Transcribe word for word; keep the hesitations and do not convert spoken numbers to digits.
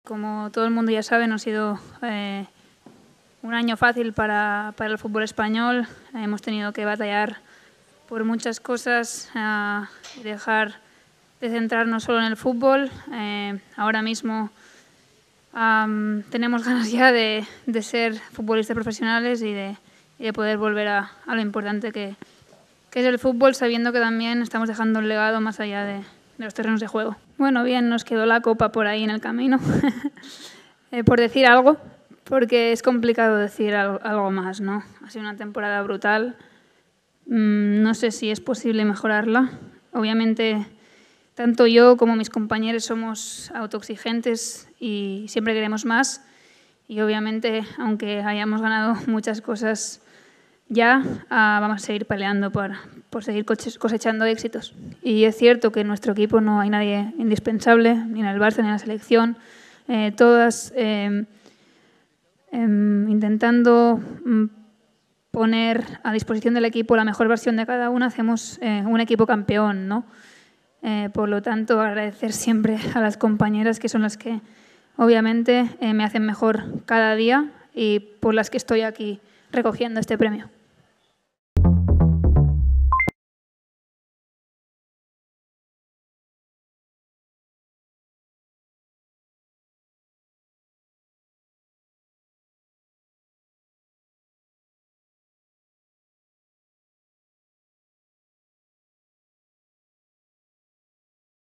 como todo el mundo ya sabe, no ha sido eh, un año fácil para, para el fútbol español. Hemos tenido que batallar por muchas cosas, eh, dejar de centrarnos solo en el fútbol. Eh, ahora mismo um, tenemos ganas ya de, de ser futbolistas profesionales y de, y de poder volver a, a lo importante que, que es el fútbol, sabiendo que también estamos dejando un legado más allá de, de los terrenos de juego. Bueno, bien, nos quedó la copa por ahí en el camino, eh, por decir algo, porque es complicado decir algo, algo más, ¿no? Ha sido una temporada brutal. Mm, no sé si es posible mejorarla. Obviamente, tanto yo como mis compañeros somos autoexigentes y siempre queremos más. Y obviamente, aunque hayamos ganado muchas cosas ya, uh, vamos a seguir peleando por, por seguir cosechando éxitos. Y es cierto que en nuestro equipo no hay nadie indispensable, ni en el Barça ni en la selección. Eh, todas eh, eh, intentando poner a disposición del equipo la mejor versión de cada uno, hacemos eh, un equipo campeón, ¿no? Eh, por lo tanto, agradecer siempre a las compañeras que son las que obviamente eh, me hacen mejor cada día y por las que estoy aquí recogiendo este premio.